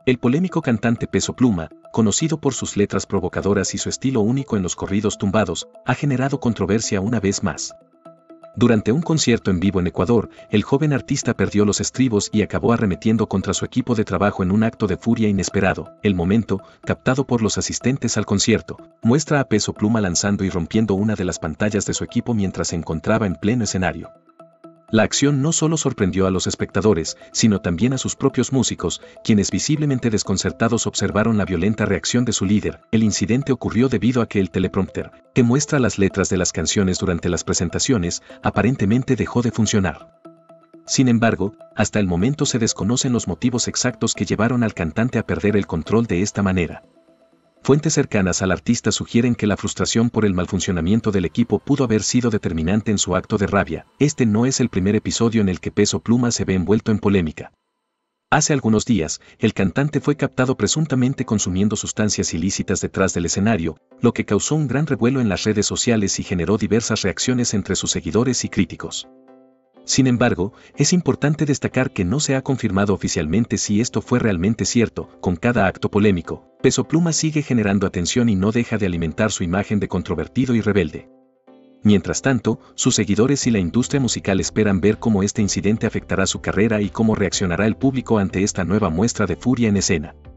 El polémico cantante Peso Pluma, conocido por sus letras provocadoras y su estilo único en los corridos tumbados, ha generado controversia una vez más. Durante un concierto en vivo en Ecuador, el joven artista perdió los estribos y acabó arremetiendo contra su equipo de trabajo en un acto de furia inesperado. El momento, captado por los asistentes al concierto, muestra a Peso Pluma lanzando y rompiendo una de las pantallas de su equipo mientras se encontraba en pleno escenario. La acción no solo sorprendió a los espectadores, sino también a sus propios músicos, quienes visiblemente desconcertados observaron la violenta reacción de su líder. El incidente ocurrió debido a que el teleprompter, que muestra las letras de las canciones durante las presentaciones, aparentemente dejó de funcionar. Sin embargo, hasta el momento se desconocen los motivos exactos que llevaron al cantante a perder el control de esta manera. Fuentes cercanas al artista sugieren que la frustración por el mal funcionamiento del equipo pudo haber sido determinante en su acto de rabia. Este no es el primer episodio en el que Peso Pluma se ve envuelto en polémica. Hace algunos días, el cantante fue captado presuntamente consumiendo sustancias ilícitas detrás del escenario, lo que causó un gran revuelo en las redes sociales y generó diversas reacciones entre sus seguidores y críticos. Sin embargo, es importante destacar que no se ha confirmado oficialmente si esto fue realmente cierto. Con cada acto polémico, Peso Pluma sigue generando atención y no deja de alimentar su imagen de controvertido y rebelde. Mientras tanto, sus seguidores y la industria musical esperan ver cómo este incidente afectará su carrera y cómo reaccionará el público ante esta nueva muestra de furia en escena.